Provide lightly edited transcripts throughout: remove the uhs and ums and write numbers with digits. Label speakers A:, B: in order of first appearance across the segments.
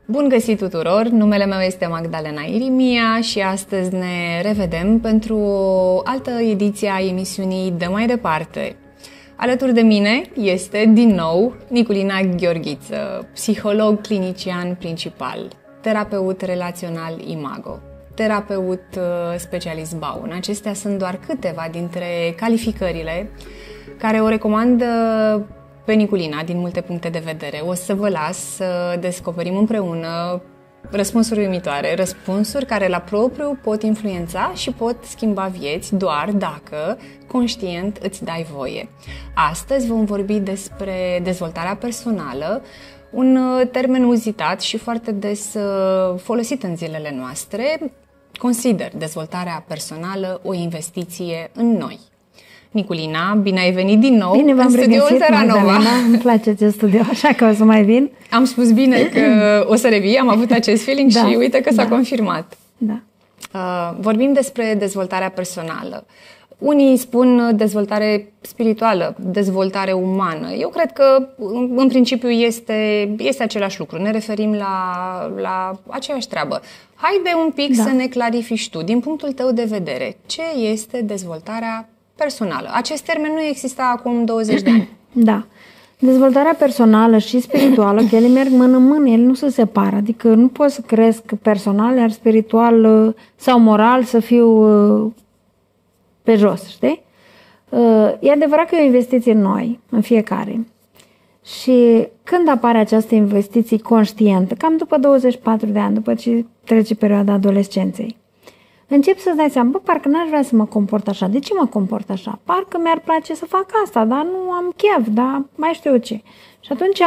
A: Bun găsit tuturor! Numele meu este Magdalena Irimia și astăzi ne revedem pentru o altă ediție a emisiunii Dă mai departe. Alături de mine este din nou Niculina Gheorghiță, psiholog clinician principal, terapeut relațional Imago, terapeut specialist Baun. Acestea sunt doar câteva dintre calificările care o recomandă pe Niculina din multe puncte de vedere. O să vă las să descoperim împreună răspunsuri uimitoare, răspunsuri care la propriu pot influența și pot schimba vieți doar dacă conștient îți dai voie. Astăzi vom vorbi despre dezvoltarea personală, un termen uzitat și foarte des folosit în zilele noastre. Consider dezvoltarea personală o investiție în noi. Niculina, bine ai venit din nou în studioul Terranova.
B: Îmi place acest studio, așa că o să mai vin.
A: Am spus bine că o să revii, am avut acest feeling și uite că s-a confirmat.
B: Da.
A: Vorbim despre dezvoltarea personală. Unii spun dezvoltare spirituală, dezvoltare umană. Eu cred că în principiu este același lucru. Ne referim la aceeași treabă. Haide un pic să ne clarifici tu, din punctul tău de vedere, ce este dezvoltarea personală. Acest termen nu exista acum 20 de ani.
B: Da. Dezvoltarea personală și spirituală, că ele merg mână-mână, ele nu se separă. Adică nu pot să cresc personal, iar spiritual sau moral să fiu pe jos, știi? E adevărat că e o investiție în noi, în fiecare. Și când apare această investiție conștientă, cam după 24 de ani, după ce trece perioada adolescenței, încep să-ți dai seama, parcă n-aș vrea să mă comport așa. De ce mă comport așa? Parcă mi-ar place să fac asta, dar nu am chef, dar mai știu eu ce. Și atunci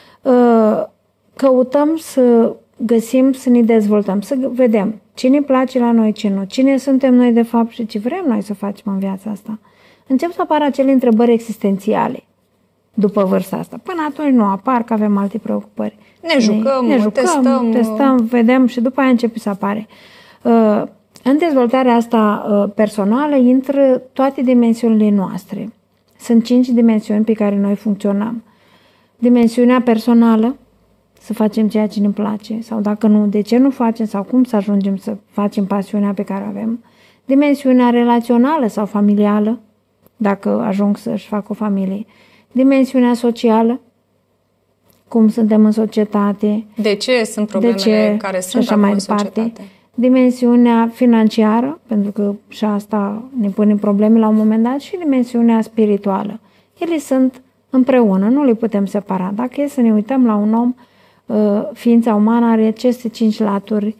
B: căutăm să găsim, să ne dezvoltăm, să vedem ce ne place la noi, ce nu, cine suntem noi de fapt și ce vrem noi să facem în viața asta. Încep să apară acele întrebări existențiale după vârsta asta. Până atunci nu apar, că avem alte preocupări.
A: Ne jucăm,
B: testăm, vedem și după aia începe să apare. În dezvoltarea asta personală intră toate dimensiunile noastre. Sunt 5 dimensiuni pe care noi funcționăm. Dimensiunea personală, să facem ceea ce ne place, sau dacă nu, de ce nu facem, sau cum să ajungem să facem pasiunea pe care o avem. Dimensiunea relațională sau familială, dacă ajung să-și fac o familie. Dimensiunea socială, cum suntem în societate.
A: De ce sunt problemele care sunt acum în societate.
B: Dimensiunea financiară, pentru că și asta ne pune probleme la un moment dat, și dimensiunea spirituală. Ele sunt împreună, nu le putem separa. Dacă e să ne uităm la un om, ființa umană are aceste 5 laturi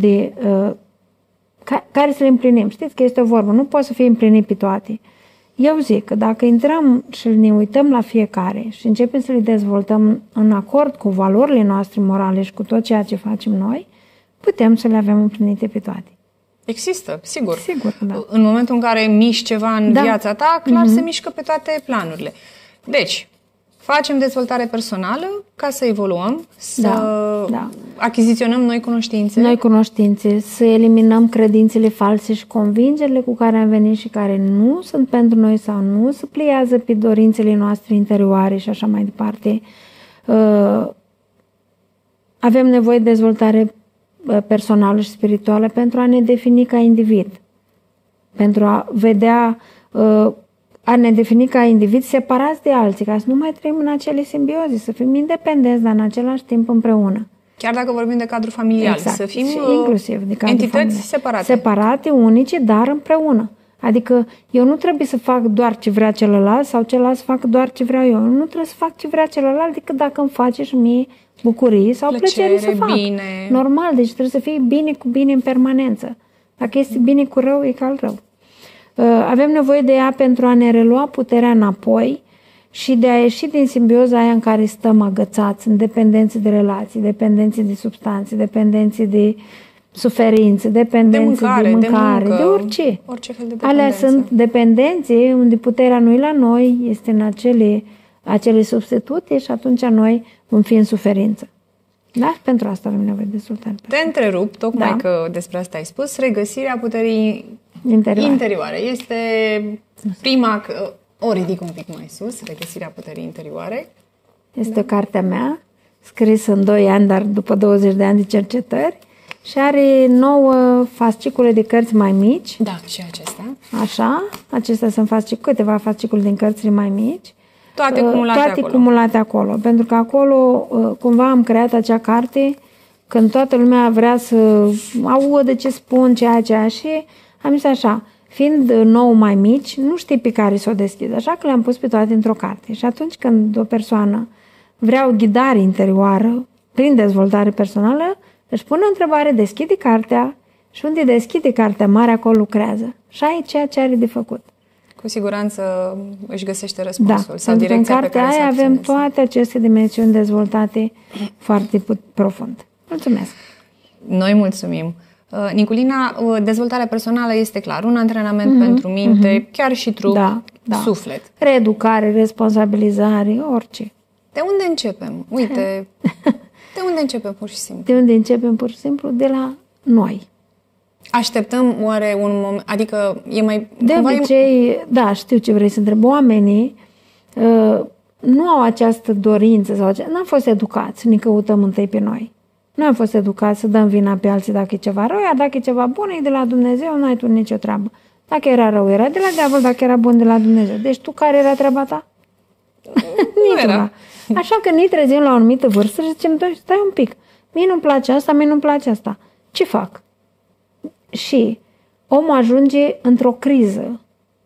B: care să le împlinim. Știți că este o vorbă, nu poți să fii împlinit pe toate. Eu zic că dacă intrăm și ne uităm la fiecare și începem să le dezvoltăm în acord cu valorile noastre morale și cu tot ceea ce facem noi, putem să le avem împlinite pe toate.
A: Există, sigur.
B: Sigur, da.
A: În momentul în care miști ceva în viața ta, clar se mișcă pe toate planurile. Deci, facem dezvoltare personală ca să evoluăm, să achiziționăm noi cunoștințe.
B: Noi cunoștințe, să eliminăm credințele false și convingerile cu care am venit și care nu sunt pentru noi sau nu se pliază pe dorințele noastre interioare și așa mai departe. Avem nevoie de dezvoltare personală și spirituală pentru a ne defini ca individ, pentru a vedea, a ne defini ca individ separați de alții, ca să nu mai trăim în acele simbioze, să fim independenți, dar în același timp împreună.
A: Chiar dacă vorbim de cadru familial,
B: exact.
A: Să fim
B: inclusiv de cadru
A: entități
B: familial.
A: separate.
B: Separate, unice, dar împreună. Adică eu nu trebuie să fac doar ce vrea celălalt sau celălalt să facă doar ce vreau eu. Nu trebuie să fac ce vrea celălalt decât dacă îmi face și mie bucurie sau plăcere să fac.
A: Bine.
B: Normal, deci trebuie să fie bine cu bine în permanență. Dacă este bine cu rău, e ca rău. Avem nevoie de ea pentru a ne relua puterea înapoi și de a ieși din simbioza aia în care stăm agățați, în dependențe de relații, dependențe de substanțe, dependențe de suferințe, dependențe de mâncare, de orice.
A: Orice fel de dependență.
B: Alea sunt dependențe unde puterea nu e la noi, este în acele substitute și atunci noi vom fi în suferință. Da? Pentru asta avem nevoie de dezvoltare.
A: Te întrerup, tocmai că despre asta ai spus, regăsirea puterii interioare. Este prima, o ridic un pic mai sus, regăsirea puterii interioare.
B: Este cartea mea. scris în 2 ani, dar după 20 de ani de cercetări. Și are 9 fascicule de cărți mai mici.
A: Da, și acestea.
B: Așa, acestea sunt câteva fascicule din cărțile mai mici.
A: Toate
B: cumulate acolo. Pentru că acolo cumva am creat acea carte când toată lumea vrea să audă ce spun, ceea și am zis așa, fiind 9 mai mici, nu știi pe care să o deschid, așa că le-am pus pe toate într-o carte. Și atunci când o persoană vrea o ghidare interioară prin dezvoltare personală, își pune o întrebare, deschide cartea și unde deschide cartea mare, acolo lucrează. Și ai ceea ce are de făcut.
A: Cu siguranță își găsește răspunsul.
B: Da,
A: sau direcția
B: în cartea
A: pe care
B: aia avem toate aceste dimensiuni dezvoltate foarte profund. Mulțumesc!
A: Noi mulțumim! Niculina, dezvoltarea personală este clar, un antrenament pentru minte, chiar și trup, suflet.
B: Reeducare, responsabilizare, orice.
A: De unde începem? Uite, de unde începem pur și simplu?
B: De unde începem pur și simplu? De la noi.
A: Așteptăm oare un moment, adică e mai...
B: De obicei, da, știu ce vrei să întreb. Oamenii nu au această dorință sau n-am fost educați, ne căutăm întâi pe noi. Nu am fost educați să dăm vina pe alții dacă e ceva rău, iar dacă e ceva bun, e de la Dumnezeu, nu ai tu nicio treabă. Dacă era rău, era de la diavol, dacă era bun, de la Dumnezeu. Deci tu, care era treaba ta?
A: Nu era.
B: Așa că ne trezim la o anumită vârstă și zicem, stai un pic, mie nu-mi place asta, mie nu-mi place asta. Ce fac? Și omul ajunge într-o criză.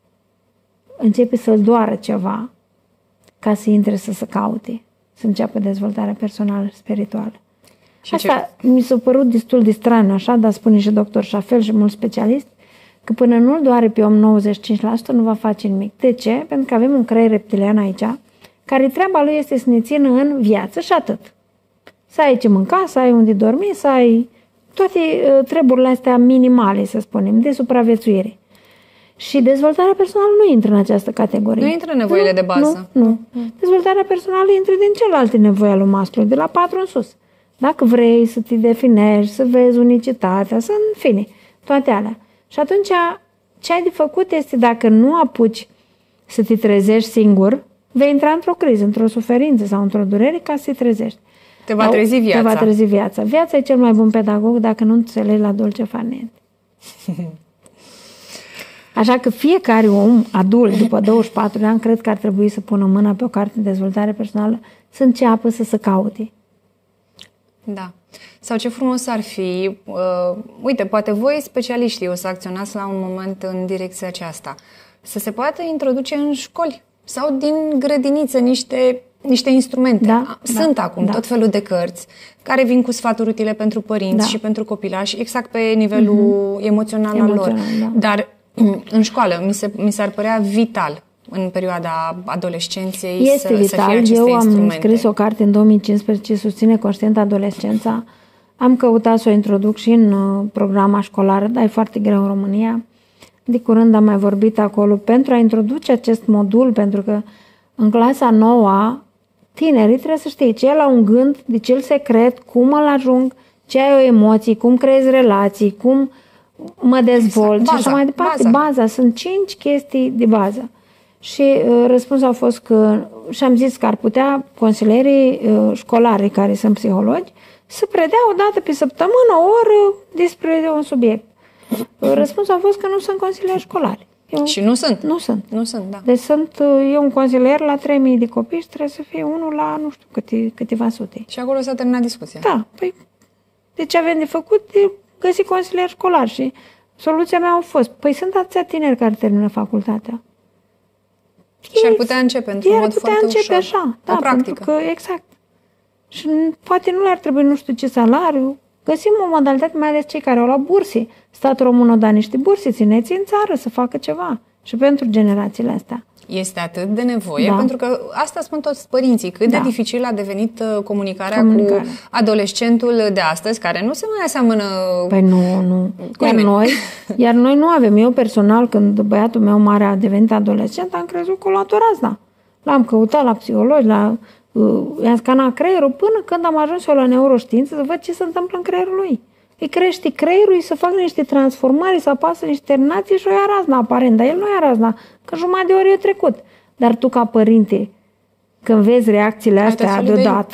B: Începe să-l doară ceva ca să intre să se caute, să înceapă dezvoltarea personală și spirituală. Și asta mi s-a părut destul de straniu, așa, dar spune și doctor Șafel și mulți specialiști, că până nu-l doare pe om 95%, nu va face nimic. De ce? Pentru că avem un creier reptilian aici, care treaba lui este să ne țină în viață și atât. Să ai ce mânca, să ai unde dormi, să ai toate treburile astea minimale, să spunem, de supraviețuire. Și dezvoltarea personală nu intră în această categorie.
A: Nu intră în nevoile de bază.
B: Nu. Dezvoltarea personală intră din celelalte nevoi ale masculului, de la 4 în sus. Dacă vrei să te definești, să vezi unicitatea, să, în fine, toate alea. Și atunci, ce ai de făcut este, dacă nu apuci să te trezești singur, vei intra într-o criză, într-o suferință sau într-o durere ca să te trezești.
A: Te va trezi viața.
B: Te va trezi viața. Viața e cel mai bun pedagog dacă nu înțelegi la dulce far niente. Așa că fiecare om adult, după 24 de ani, cred că ar trebui să pună mâna pe o carte de dezvoltare personală, să înceapă să se caute.
A: Da. Sau ce frumos ar fi, uite, poate voi specialiștii o să acționați la un moment în direcția aceasta, să se poată introduce în școli sau din grădiniță niște instrumente. Sunt acum tot felul de cărți care vin cu sfaturi utile pentru părinți și pentru copilași, exact pe nivelul emoțional al lor. Da. Dar în școală mi s-ar părea vital în perioada adolescenței să fie aceste
B: Eu am
A: instrumente.
B: scris o carte în 2015, Susține conștient adolescența. Am căutat să o introduc și în programa școlară, dar e foarte greu în România. De curând am mai vorbit acolo pentru a introduce acest modul, pentru că în clasa 9 tinerii trebuie să știe ce e la un gând, de ce-l secret, cum îl ajung, ce ai o emoții, cum creezi relații, cum mă dezvolt și așa mai departe. Baza. Sunt 5 chestii de bază. Și răspunsul a fost că, și am zis că ar putea consilierii școlari care sunt psihologi să predea o dată pe săptămână o oră despre un subiect. Răspunsul a fost că nu sunt consilieri școlari.
A: Și nu sunt?
B: Nu sunt.
A: Nu sunt, da.
B: Deci eu un consilier la 3000 de copii și trebuie să fie unul la nu știu câteva sute.
A: Și acolo s-a terminat discuția.
B: Da. Păi, de ce avem de făcut? De găsi consilier școlar. Și soluția mea a fost, păi sunt atâția tineri care termină facultatea.
A: Și ar putea începe într-un mod foarte ușor.
B: Așa,
A: da,
B: practică. Că, exact. Și poate nu le-ar trebui nu știu ce salariu. Găsim o modalitate, mai ales cei care au luat burse. Statul român a dat niște burse, țineți în țară să facă ceva. Și pentru generațiile astea.
A: Este atât de nevoie, pentru că asta spun toți părinții, cât de dificil a devenit comunicarea cu adolescentul de astăzi, care nu se mai aseamănă.
B: Păi nu. Iar noi nu avem. Eu personal, când băiatul meu mare a devenit adolescent, am crezut că l-a luat o razna. L-am căutat la psihologi, i-am scanat creierul, până când am ajuns eu la neuroștiință să văd ce se întâmplă în creierul lui. Îi crește creierul, să facă niște transformări, să apasă niște terminații și o ia razna aparent, dar el nu ia razna, că jumătate de ori e trecut. Dar tu ca părinte, când vezi reacțiile astea deodată,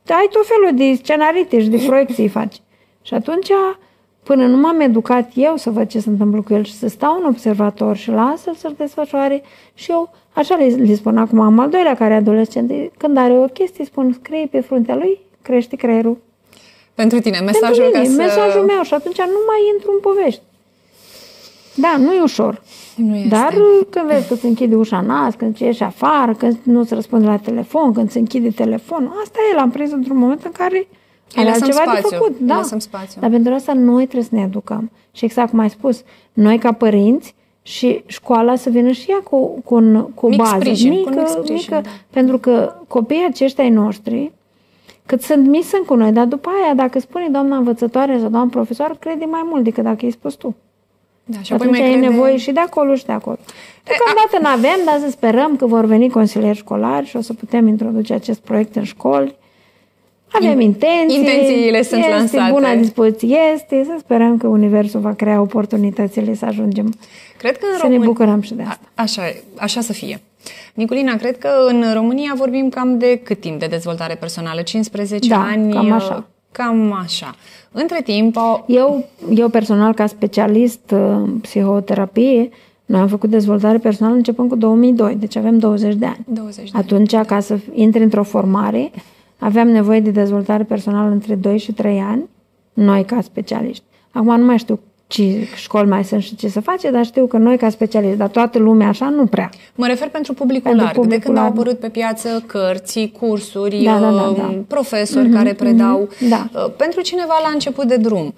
B: ai tot felul de scenarite și de proiecții faci. Și atunci, până nu m-am educat eu să văd ce se întâmplă cu el și să stau în observator și lasă-l să-l desfășoare, și eu așa le spun acum, am al doilea care e adolescent, când are o chestie, spun, scrie pe fruntea lui, crește creierul.
A: Pentru tine, mesajul
B: mesajul meu, și atunci nu mai intru în povești. Da, nu e ușor.
A: Nu este.
B: Dar când vezi că se închide ușa nas, când ieși afară, când nu-ți răspunde la telefon, când se închide telefonul, asta e, l-am prins într-un moment în care are altceva de făcut. Da. Dar pentru asta noi trebuie să ne educăm. Și exact cum ai spus, noi ca părinți și școala să vină și ea cu bază mică, pentru că copiii aceștia ai noștri, cât sunt mici, sunt cu noi, dar după aia, dacă spune doamna învățătoare sau doamna profesor, crede mai mult decât dacă i-ai spus tu.
A: Da, și
B: atunci ai nevoie și de acolo și de acolo. Deocamdată nu avem, dar să sperăm că vor veni consilieri școlari și o să putem introduce acest proiect în școli. Avem intenții.
A: Intențiile sunt lansate.
B: Bună dispoziție este. Să sperăm că universul va crea oportunitățile să ajungem.
A: Cred că
B: ne bucurăm și de asta.
A: Așa să fie. Niculina, cred că în România vorbim cam de cât timp de dezvoltare personală? 15 ani?
B: Cam așa.
A: Cam așa. Între timp...
B: Eu personal, ca specialist în psihoterapie, noi am făcut dezvoltare personală începând cu 2002, deci avem 20 de ani. Atunci, ca să intri într-o formare, aveam nevoie de dezvoltare personală între 2 și 3 ani, noi ca specialiști. Acum nu mai știu ce școli mai sunt și ce să face, dar știu că noi ca specialiști, dar toată lumea așa nu prea.
A: Mă refer pentru publicul larg. De când au apărut pe piață cărți, cursuri, profesori care predau. Pentru cineva la început de drum,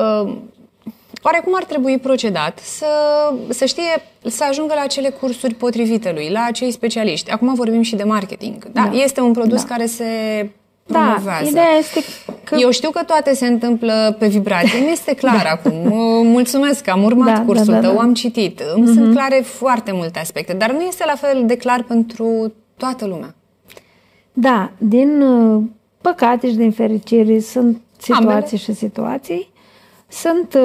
A: oarecum ar trebui procedat să știe, să ajungă la acele cursuri potrivite lui, la acei specialiști. Acum vorbim și de marketing. Este un produs care se promovează.
B: Ideea este că...
A: Eu știu că toate se întâmplă pe vibrație. Mi este clar acum. Mulțumesc că am urmat cursul tău, am citit. Îmi sunt clare foarte multe aspecte, dar nu este la fel de clar pentru toată lumea.
B: Da, din păcate și din fericire sunt situații și situații. Sunt,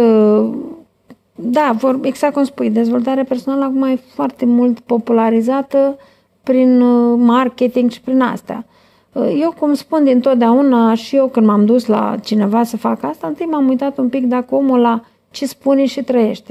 B: exact cum spui, dezvoltarea personală acum e foarte mult popularizată prin marketing și prin astea. Eu, cum spun dintotdeauna, și eu când m-am dus la cineva să fac asta, întâi m-am uitat un pic dacă omul ăla ce spune și trăiește.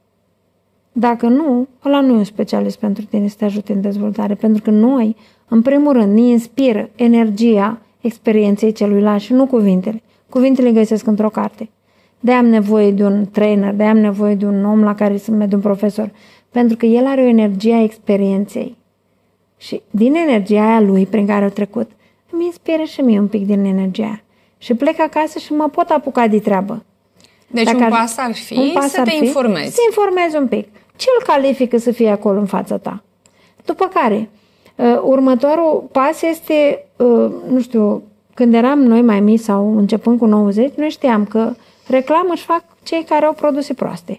B: Dacă nu, ăla nu e un specialist pentru tine să te ajute în dezvoltare, pentru că noi, în primul rând, ne inspiră energia experienței celuilalt și nu cuvintele. Cuvintele găsesc într-o carte. De-aia am nevoie de un trainer, de-aia am nevoie de un om la care să merg, de un profesor, pentru că el are o energie a experienței. Și din energia aia lui, prin care a trecut, îmi inspiră și mie un pic din energia aia. Și plec acasă și mă pot apuca de treabă.
A: Deci un pas ar fi să te informezi.
B: Să informezi un pic. Ce îl califică să fie acolo în fața ta? După care, următorul pas este, nu știu, când eram noi mai mici sau începând cu 90, noi știam că reclamă își fac cei care au produse proaste.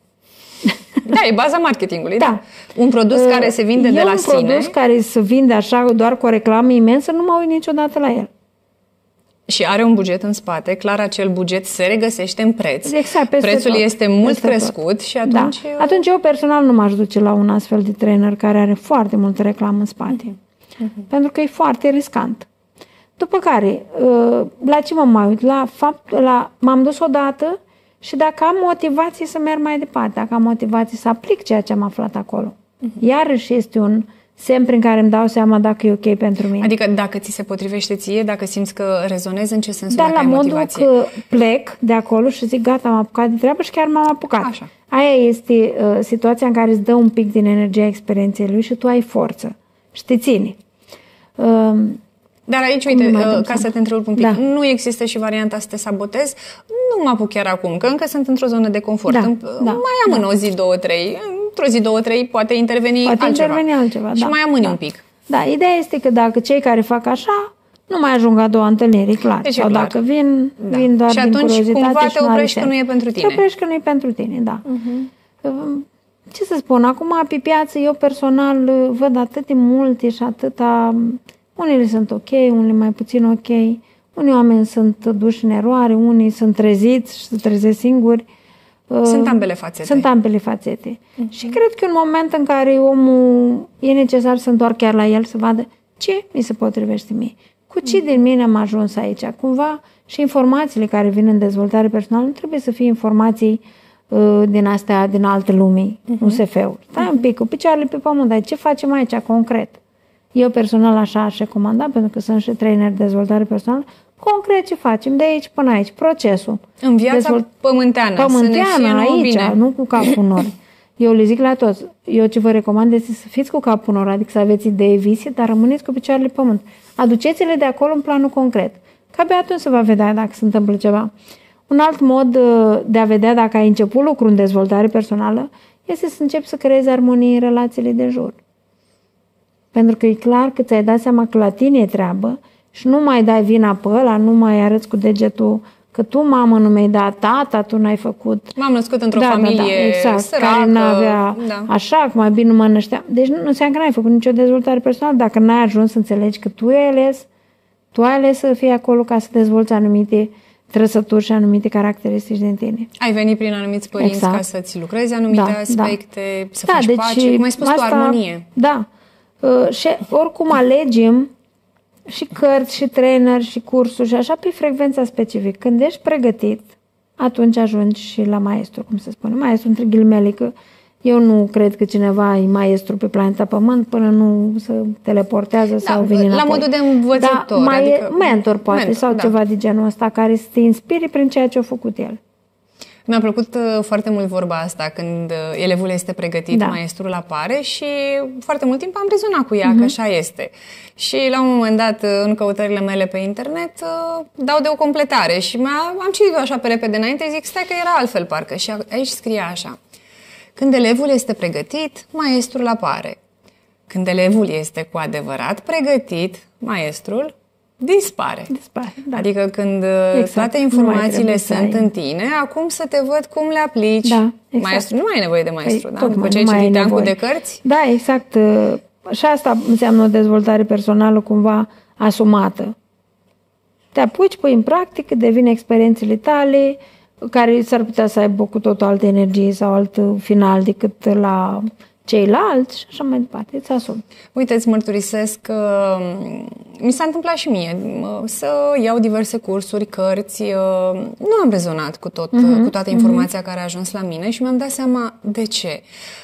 A: Da, e baza marketingului. Da. Un produs care se vinde de la sine.
B: Un produs care se vinde așa doar cu o reclamă imensă, nu mă uit niciodată la el.
A: Și are un buget în spate, clar acel buget se regăsește în preț.
B: Exact,
A: prețul este mult crescut și atunci...
B: Da. Atunci eu personal nu m-aș duce la un astfel de trainer care are foarte multă reclamă în spate. Pentru că e foarte riscant. După care, la ce mă mai uit? M-am dus odată și dacă am motivație să merg mai departe, dacă am motivație să aplic ceea ce am aflat acolo. Iarăși este un semn prin care îmi dau seama dacă e ok pentru mine.
A: Adică dacă ți se potrivește ție, dacă simți că rezonezi, în ce sens
B: dacă ai motivație? Dar la modul că plec de acolo și zic gata, am apucat de treabă și chiar m-am apucat.
A: Așa.
B: Aia este situația în care îți dă un pic din energia experienței lui și tu ai forță și te ține.
A: Dar aici, uite, ca să te întrerup un pic, nu există și varianta să te sabotezi? Nu mă apuc chiar acum, că încă sunt într-o zonă de confort. Mai amân o zi, 2-3, într-o zi, 2-3 poate interveni altceva. Și mai amâni un pic.
B: Da, ideea este că dacă cei care fac așa nu mai ajung a doua întâlnire, clar.
A: Deci
B: sau dacă vin doar
A: și
B: din curiozitate.
A: Și atunci cumva te oprești că nu e pentru tine.
B: Te oprești că nu e pentru tine, da. Ce să spun, acum pe piață eu personal văd atât de multe și atâta... Unele sunt ok, unele mai puțin ok. Unii oameni sunt duși în eroare, unii sunt treziți și se trezesc singuri.
A: Sunt ambele fațete.
B: Sunt ambele fațete. Și cred că în moment în care omul e necesar să întoarcă chiar la el, să vadă ce mi se potrivește mie. Cu Cu ce din mine am ajuns aici? Cumva și informațiile care vin în dezvoltare personală nu trebuie să fie informații din astea, din alte lumii, USF-uri. Stai un pic, cu picioarele pe pământ, dar ce facem aici concret? Eu personal așa aș recomanda, pentru că sunt și trainer de dezvoltare personală, concret ce facem de aici până aici, procesul.
A: În viața pământeană, să ne fie
B: aici,
A: bine.
B: Nu cu capul în nori. Eu le zic la toți, eu ce vă recomand este să fiți cu capul în nori, adică să aveți idei, vise, dar rămâneți cu picioarele pe pământ. Aduceți-le de acolo în planul concret. Că abia atunci se va vedea dacă se întâmplă ceva. Un alt mod de a vedea dacă ai început lucru în dezvoltare personală este să începi să creezi armonie în relațiile de jur. Pentru că e clar că ți-ai dat seama că la tine e treabă și nu mai dai vina pe ăla, nu mai arăți cu degetul că tu, mamă, nu mi-ai dat, tata, tu n-ai făcut.
A: M-am născut într-o familie
B: exact,
A: săracă.
B: Care n-avea așa, cum mai bine nu mă nășteam. Deci nu înseamnă că n-ai făcut nicio dezvoltare personală dacă n-ai ajuns să înțelegi că tu ai ales să fii acolo ca să dezvolți anumite trăsături și anumite caracteristici din tine.
A: Ai venit prin anumiți părinți ca să-ți lucrezi anumite aspecte, să faci pace, cum ai spus tu, armonie.
B: Da. Și oricum alegem și cărți, și trainer, și cursuri, și așa pe frecvența specifică. Când ești pregătit, atunci ajungi și la maestru, cum se spune. Maestru între ghilimele, că eu nu cred că cineva e maestru pe planeta Pământ până nu se teleportează sau vine înapoi.
A: La modul de învățător.
B: Da, adică mentor poate, sau ceva de genul ăsta, care să te inspire prin ceea ce a făcut el.
A: Mi-a plăcut foarte mult vorba asta când elevul este pregătit, maestrul apare și foarte mult timp am rezonat cu ea că așa este. Și la un moment dat, în căutările mele pe internet, dau de o completare și am citit-o așa pe repede înainte, zic, stai că era altfel parcă. Și aici scria așa: când elevul este pregătit, maestrul apare. Când elevul este cu adevărat pregătit, maestrul dispare.
B: Da.
A: Adică când toate informațiile sunt în tine, acum să te văd cum le aplici.
B: Da, exact.
A: Maestru, nu mai ai nevoie de maestru, da? După ce ai citit teancul de cărți?
B: Da, exact. Și asta înseamnă o dezvoltare personală cumva asumată. Te apuci, pui în practică, devin experiențele tale, care s-ar putea să aibă cu totul altă energie sau alt final decât la ceilalți și așa mai departe. Îți asumi.
A: Uite, îți mărturisesc că mi s-a întâmplat și mie să iau diverse cursuri, cărți. Nu am rezonat cu toată informația care a ajuns la mine și mi-am dat seama de ce.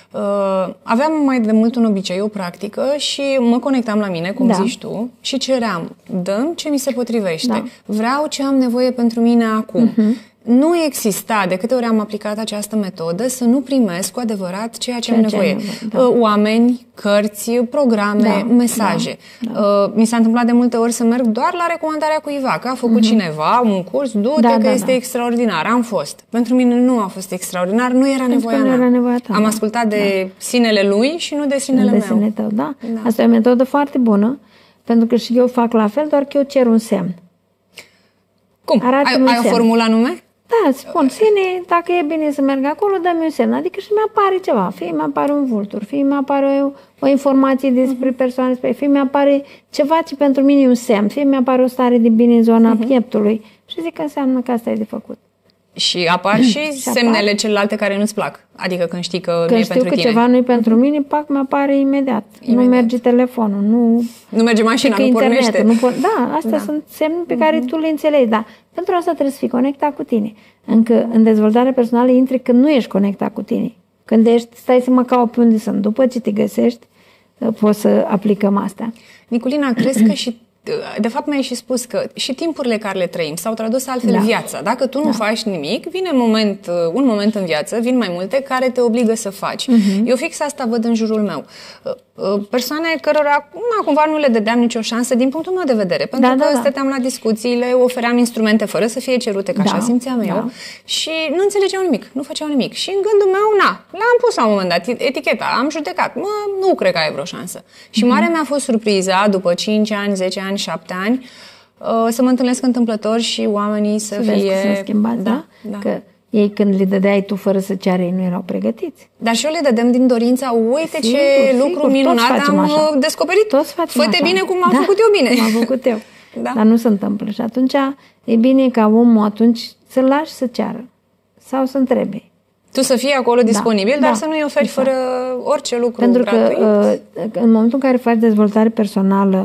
A: Aveam mai de mult un obicei, o practică și mă conectam la mine, cum zici tu, și ceream, dă-mi ce mi se potrivește. Vreau ce am nevoie pentru mine acum. Nu exista, de câte ori am aplicat această metodă, să nu primesc cu adevărat ceea ce am nevoie. Oameni, cărți, programe, mesaje. Mi s-a întâmplat de multe ori să merg doar la recomandarea cuiva, că a făcut cineva un curs, du-te că este extraordinar. Am fost. Pentru mine nu a fost extraordinar, nu era nevoia mea. Am ascultat de sinele lui și nu de sinele meu.
B: Sine tău, da. Asta e o metodă foarte bună, pentru că și eu fac la fel, doar că eu cer un semn.
A: Cum? Ai o formulă anume?
B: Da, spun, sine, dacă e bine să merg acolo, dă-mi un semn. Adică și mi-apare ceva. Fie mi-apare un vultur, fie mi-apare o informație despre persoane, fie mi-apare ceva ce pentru mine e un semn, fie mi-apare o stare de bine în zona pieptului. Și zic că înseamnă că asta e de făcut.
A: Și apar și semnele celelalte care nu-ți plac. Adică când știi că nu e pentru tine.
B: Când știu că ceva nu e pentru mine, pac, mi-apare imediat. Nu merge telefonul, nu
A: merge mașina, nu pornește.
B: Astea sunt semne pe care tu le înțelegi. Da. Pentru asta trebuie să fii conectat cu tine. Încă în dezvoltare personală intri când nu ești conectat cu tine. Când stai să mă caut pe unde sunt. După ce te găsești, poți să aplicăm astea.
A: Niculina, crezi că și de fapt mi-ai și spus că și timpurile care le trăim s-au tradus altfel viața. Dacă tu nu faci nimic, vine un moment în viață, vin mai multe care te obligă să faci. Eu fix asta văd în jurul meu. Persoane cărora cumva nu le dădeam nicio șansă din punctul meu de vedere. Pentru că stăteam la discuții, le ofeream instrumente fără să fie cerute, ca așa simțeam eu. Și nu înțelegeau nimic, nu făceau nimic. Și în gândul meu, l-am pus la un moment dat eticheta, am judecat. Nu cred că ai vreo șansă. Și mare mi-a fost surpriza, după 5 ani, 10 ani, 7 ani, să mă întâlnesc întâmplător și oamenii să fie...
B: Să schimbați, da? Că ei când le dădeai tu fără să ceară, ei nu erau pregătiți.
A: Dar și eu le dădem din dorința, uite ce lucru minunat am descoperit. Fă-te bine cum am făcut eu bine.
B: Cum am făcut eu. Dar nu se întâmplă. Și atunci e bine ca omul atunci să-l lași să ceară sau să întrebe.
A: Tu să fii acolo disponibil, dar să nu-i oferi fără orice lucru
B: Pentru
A: gratuit.
B: Că în momentul în care faci dezvoltare personală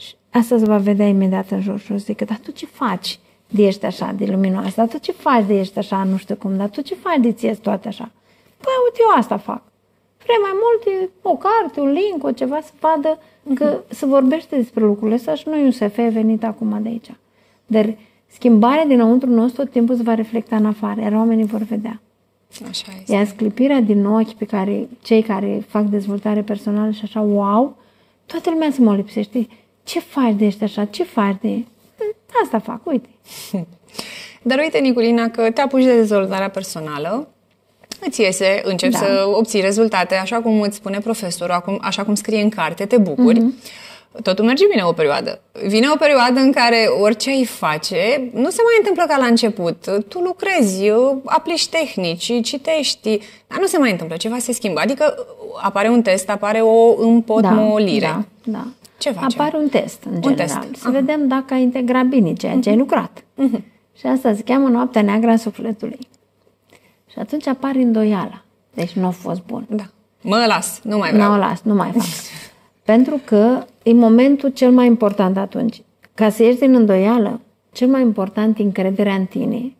B: Și asta se va vedea imediat în jur și o să zică, dar tu ce faci de ești așa de luminoasă? Dar tu ce faci de ești așa nu știu cum? Dar tu ce faci de ție toate așa? Păi uite, eu asta fac. Vrei mai mult, o carte, un link, o ceva să vadă că se vorbește despre lucrurile astea și nu e un SF venit acum de aici. Dar schimbarea dinăuntru nostru tot timpul se va reflecta în afară, iar oamenii vor vedea.
A: Așa este.
B: Iar sclipirea din ochi pe care cei care fac dezvoltare personală și așa, wow, toată lumea se mă lipsește. Ce faci de ești așa? Ce faci de... Asta fac, uite.
A: Dar uite, Niculina, că te apuci de dezvoltarea personală, îți iese, începi să obții rezultate, așa cum îți spune profesorul, așa cum scrie în carte, te bucuri. Totul merge bine o perioadă. Vine o perioadă în care orice ai face, nu se mai întâmplă ca la început. Tu lucrezi, aplici tehnici, citești, dar nu se mai întâmplă, ceva se schimbă. Adică apare un test, apare o împotmolire.
B: Da.
A: Ce facem?
B: Apare un test, în general.
A: Test.
B: Să vedem dacă ai integrat bine ceea ce ai lucrat. Și asta se cheamă noaptea neagră a sufletului. Și atunci apare îndoiala. Deci nu a fost bun.
A: Da. Mă las, nu mai vreau.
B: Nu mai fac. Pentru că e momentul cel mai important atunci. Ca să ieși din îndoială, cel mai important e încrederea în tine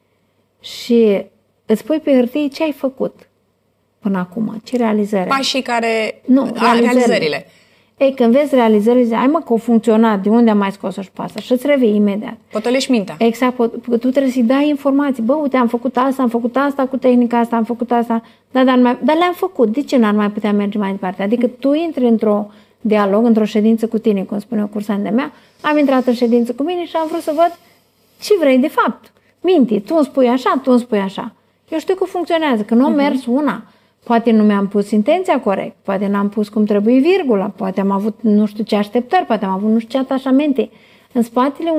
B: și îți pui pe hârtie ce ai făcut până acum, ce realizări.
A: Pașii care...
B: Nu, realizările. Ei, când vezi realizările, zici, hai mă că a funcționat, de unde am mai scos-o și pe asta? Și îți revii imediat.
A: Potolești mintea.
B: Exact, tu trebuie să-i dai informații. Bă, uite, am făcut asta cu tehnica asta, am făcut asta, dar le-am făcut. De ce n-ar mai putea merge mai departe? Adică tu intri într-o dialog, într-o ședință cu tine, cum spune o cursant de mea, am intrat în ședință cu mine și am vrut să văd ce vrei de fapt. Minti, tu îmi spui așa, tu îmi spui așa. Eu știu că funcționează, că nu a mers una. Poate nu mi-am pus intenția corect, poate n-am pus cum trebuie virgula, poate am avut nu știu ce așteptări, poate am avut nu știu ce atașamente. În spatele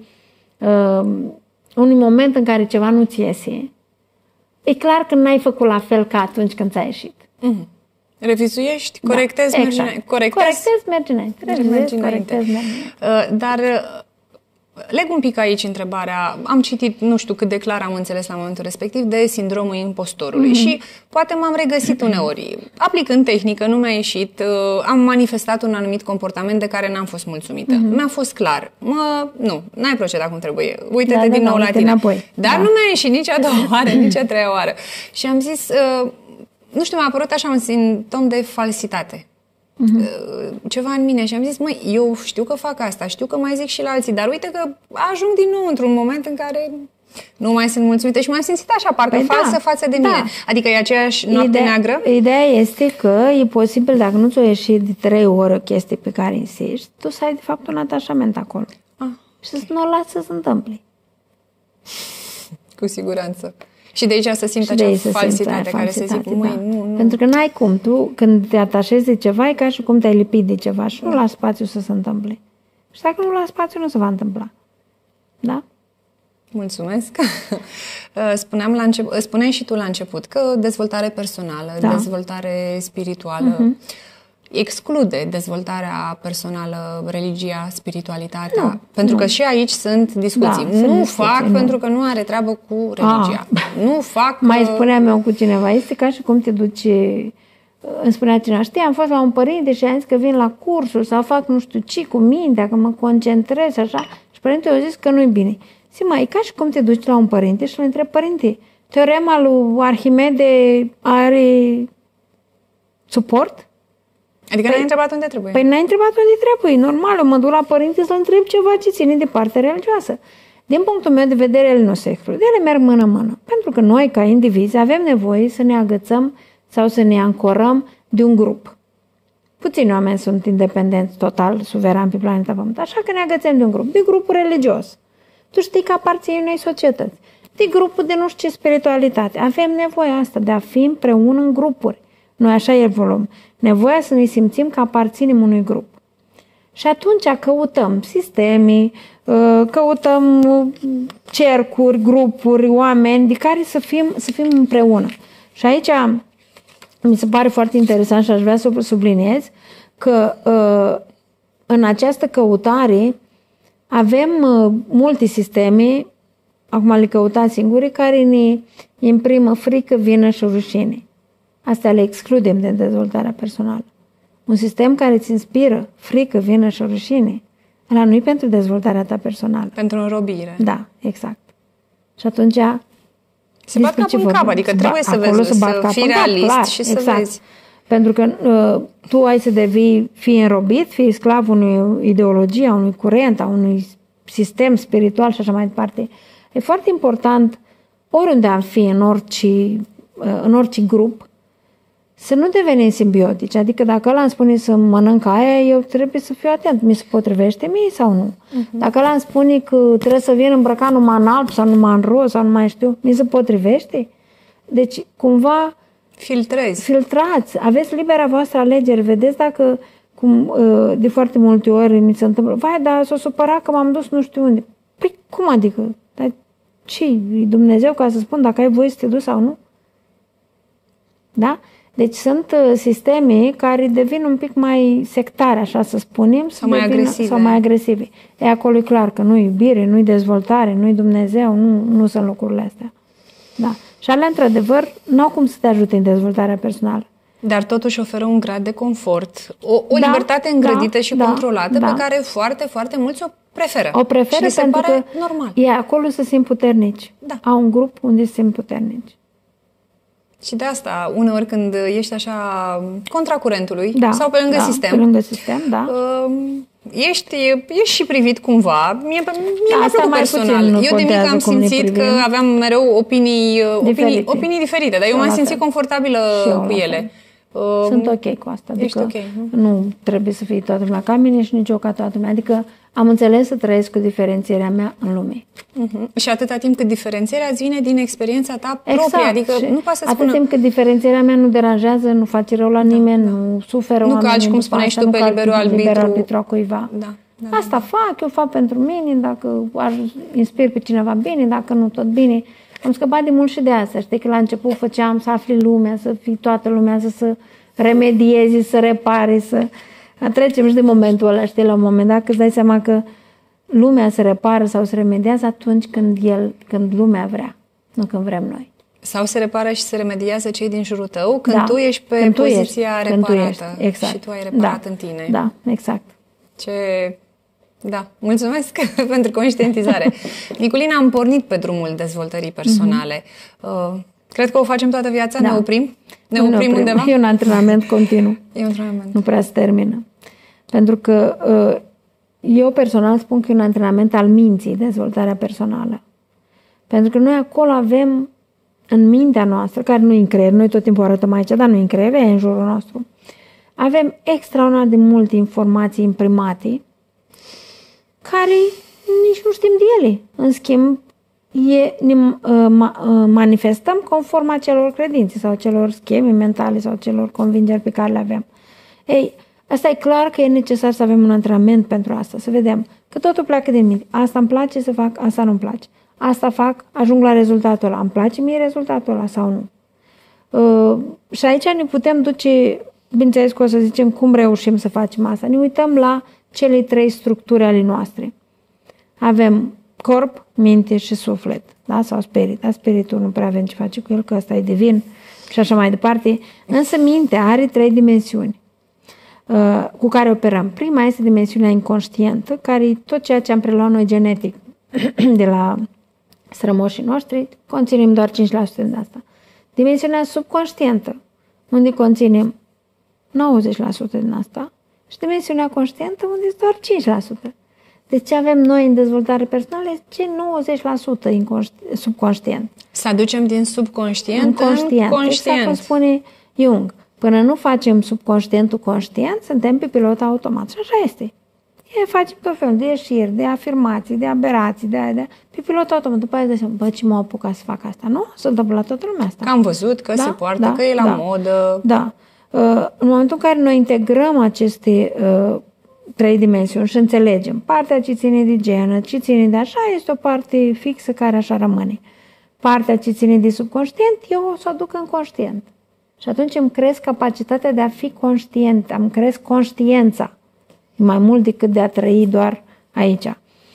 B: unui moment în care ceva nu ți iese, e clar că n-ai făcut la fel ca atunci când ți-a ieșit.
A: Revizuiești, corectezi,
B: exact. Corectezi, mergi înainte.
A: Dar leg un pic aici întrebarea. Am citit, nu știu cât de clar am înțeles la momentul respectiv, de sindromul impostorului și poate m-am regăsit uneori. Aplicând tehnică, nu mi-a ieșit, am manifestat un anumit comportament de care n-am fost mulțumită. Mi-a fost clar. N-ai procedat cum trebuie. Uite-te din nou la tine.
B: Înapoi.
A: Dar nu mi-a ieșit nici a doua oară, nici a treia oară. Și am zis, nu știu, mi-a apărut așa un simptom de falsitate. Ceva în mine și am zis, măi, eu știu că fac asta, știu că mai zic și la alții, dar uite că ajung din nou într-un moment în care nu mai sunt mulțumită și m-am simțit așa, parcă falsă față de mine. Adică e aceeași noapte neagră?
B: Ideea este că e posibil, dacă nu ți-o ieși de 3 ori o chestie pe care insisti, tu să ai de fapt un atașament acolo. Și să nu o lași să se întâmple.
A: Cu siguranță. Și de aici să simți acea falsitate care se zic, măi, nu.
B: Pentru că n-ai cum. Tu, când te atașezi de ceva, e ca și cum te-ai lipit de ceva și nu lași spațiu să se întâmple. Și dacă nu lași spațiu, nu se va întâmpla. Da?
A: Mulțumesc. Spuneai și tu la început că dezvoltare personală, dezvoltare spirituală exclude dezvoltarea personală, religia, spiritualitatea. Pentru că și aici sunt discuții. Nu fac pentru că nu are treabă cu religia. Nu fac...
B: Mai spuneam eu cu cineva, este ca și cum te duci... Îmi spunea cineva, știi, am fost la un părinte și am zis că vin la cursuri sau fac nu știu ce cu mintea, că mă concentrez așa. Și părintele a zis că nu-i bine. Zic, e ca și cum te duci la un părinte și îl întrebi, părinte, teorema lui Arhimede are suport?
A: Adică n-ai întrebat unde trebuie.
B: Păi n-ai întrebat unde trebuie. Normal, eu mă duc la părinte să întreb ceva ce ține de partea religioasă. Din punctul meu de vedere, ele nu se exclud. Ele merg mână-mână. Pentru că noi, ca indivizi, avem nevoie să ne agățăm sau să ne ancorăm de un grup. Puțini oameni sunt independenți, total, suverani pe planeta Pământ. Așa că ne agățăm de un grup. De grupul religios. Tu știi că aparții unei societăți. De grupul de nu știu ce spiritualitate. Avem nevoie asta de a fi împreună în grupuri. Noi așa evoluăm. Nevoia să ne simțim că aparținem unui grup. Și atunci căutăm sisteme, căutăm cercuri, grupuri, oameni de care să fim împreună. Și aici mi se pare foarte interesant și aș vrea să subliniez că în această căutare avem multe sisteme, acum le căutați singuri, care ne imprimă frică, vină și rușine. Astea le excludem de dezvoltarea personală. Un sistem care îți inspiră frică, vină și rușine, Ăla nu e pentru dezvoltarea ta personală.
A: Pentru înrobire.
B: Da, exact. Și atunci...
A: Se bat cap în cap, adică trebuie să vezi, să fii realist clar, și să vezi.
B: Pentru că tu ai să devii, fii înrobit, fii sclav unui ideologie, a unui curent, a unui sistem spiritual și așa mai departe. E foarte important, oriunde am fi, în orice grup, să nu devenim simbiotici. Adică dacă ăla îmi spune să mănânc aia, eu trebuie să fiu atent. Mi se potrivește mie sau nu? Dacă ăla îmi spune că trebuie să vin îmbrăcat numai în alb sau numai în roz sau nu mai știu, mi se potrivește? Deci, cumva... Filtrați. Aveți libera voastră alegere. Vedeți dacă, cum de foarte multe ori mi se întâmplă, vai, dar s-o supărat că m-am dus nu știu unde. Păi, cum adică? Dar ce? E Dumnezeu ca să spun dacă ai voie să te duci sau nu? Da? Deci sunt sisteme care devin un pic mai sectare, așa să spunem,
A: sau mai
B: agresive. E acolo e clar că nu-i iubire, nu-i dezvoltare, nu-i Dumnezeu, nu sunt lucrurile astea. Da. Și alea, într-adevăr, n-au cum să te ajute în dezvoltarea personală.
A: Dar totuși oferă un grad de confort, o libertate îngrădită și controlată pe care foarte, foarte mulți o preferă.
B: O preferă
A: și
B: pentru că
A: normal.
B: E acolo să simt puternici.
A: Da.
B: Au un grup unde se simt puternici.
A: Și de asta, uneori când ești așa contra curentului sau pe lângă sistem, ești și privit cumva. Mie mi-a plăcut personal. Eu de mic am simțit că aveam mereu opinii diferite, dar eu m-am simțit confortabilă cu ele.
B: Sunt ok cu asta. Adică
A: okay,
B: nu trebuie să fie toată lumea ca mine și nici eu ca toată lumea. Adică am înțeles să trăiesc cu diferențierea mea în lume.
A: Și atâta timp cât diferențierea îți vine din experiența ta proprie. Adică nu poate să
B: atât timp cât diferențierea mea nu deranjează, nu face rău la nimeni, nu suferă oamenii.
A: Nu calci, cum spuneai și tu, pe liberul arbitru
B: a cuiva. Asta fac, eu fac pentru mine, dacă inspir pe cineva bine, dacă nu tot bine. Am scăpat de mult și de asta. Știi că la început făceam să afli lumea, să fie toată lumea, să remedieze, să repare, să... Trecem și de momentul ăla, știi, la un moment dat, că îți dai seama că lumea se repară sau se remediază atunci când lumea vrea, nu când vrem noi.
A: Sau se repară și se remediază cei din jurul tău când tu ești pe poziția reparată
B: exact.
A: Și tu ai reparat în tine.
B: Da, exact.
A: Da, mulțumesc pentru conștientizare. Niculina, am pornit pe drumul dezvoltării personale. Cred că o facem toată viața, ne oprim? Ne oprim undeva?
B: E un antrenament continuu.
A: E un antrenament.
B: Nu prea se termină. Pentru că eu personal spun că e un antrenament al minții, dezvoltarea personală. Pentru că noi acolo avem în mintea noastră, care nu e în creier, noi tot timpul arătăm aici, dar nu e în creier, e în jurul nostru. Avem extraordinar de multe informații imprimate care nici nu știm de ele. În schimb, ne manifestăm conform acelor credințe sau acelor scheme mentale sau acelor convingeri pe care le avem. Ei, asta e clar că e necesar să avem un antrenament pentru asta, să vedem că totul pleacă din mine. Asta îmi place să fac, asta nu-mi place. Asta fac, ajung la rezultatul ăla. Îmi place mie rezultatul ăla sau nu? Și aici ne putem duce, bineînțeles că o să zicem cum reușim să facem asta. Ne uităm la cele 3 structuri ale noastre. Avem corp, minte și suflet, da? Sau spirit. Da? Spiritul nu prea avem ce face cu el, că ăsta e divin și așa mai departe. Însă mintea are 3 dimensiuni cu care operăm. Prima este dimensiunea inconștientă, care e tot ceea ce am preluat noi genetic de la strămoșii noștri, conținem doar 5% din asta. Dimensiunea subconștientă, unde conținem 90% din asta, și dimensiunea conștientă, unde este doar 5%. Deci ce avem noi în dezvoltare personală este 90% subconștient.
A: Să aducem din subconștient în
B: conștient. Exact cum spune Jung. Până nu facem subconștientul conștient, suntem pe pilot automat. Și așa este. Facem tot felul de ieșiri, de afirmații, de aberații, pe pilot automat. După aceea zicem, bă, ce m-au apucat să fac asta? Nu? Se întâmplă la toată lumea asta.
A: Că am văzut că se poartă, că e la modă.
B: Da. În momentul în care noi integrăm aceste 3 dimensiuni și înțelegem partea ce ține de genă, ce ține de așa, este o parte fixă care așa rămâne. Partea ce ține de subconștient, eu o să o aduc în conștient. Și atunci îmi cresc capacitatea de a fi conștient, îmi cresc conștiența. Mai mult decât de a trăi doar aici.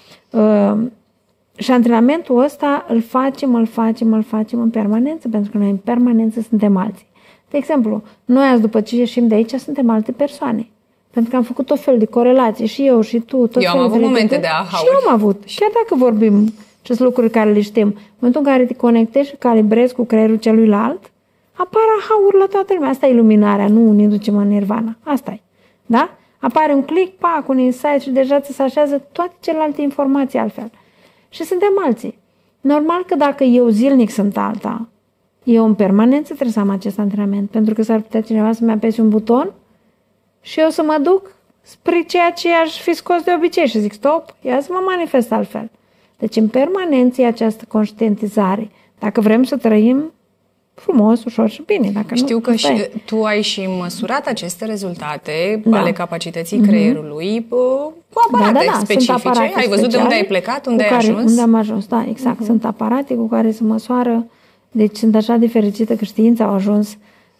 B: Și antrenamentul ăsta îl facem în permanență, pentru că noi în permanență suntem alții. De exemplu, noi azi după ce ieșim de aici suntem alte persoane. Pentru că am făcut tot fel de corelații, și eu, și tu.
A: Eu am avut momente de aha-uri.
B: Și eu am avut. Chiar dacă vorbim ce sunt lucruri care le știm, în momentul în care te conectezi și calibrezi cu creierul celuilalt, apar aha-uri la toată lumea. Asta e iluminarea, nu ne ducem în nirvana. Asta e. Da? Apare un click, pac, un insight și deja ți se așează toate celelalte informații altfel. Și suntem alții. Normal că dacă eu zilnic sunt alta, eu în permanență trebuie să am acest antrenament, pentru că s-ar putea cineva să-mi apese un buton și eu să mă duc spre ceea ce aș fi scos de obicei și zic stop, ia să mă manifest altfel. Deci în permanență e această conștientizare. Dacă vrem să trăim frumos, ușor și bine. Dacă
A: Știu
B: nu,
A: că și tu ai și măsurat aceste rezultate ale capacității creierului cu aparate specifice. Aparate ai văzut de unde ai plecat, unde ai ajuns?
B: Unde am ajuns, da, exact. Sunt aparate cu care se măsoară. Deci sunt așa de fericită că știința a ajuns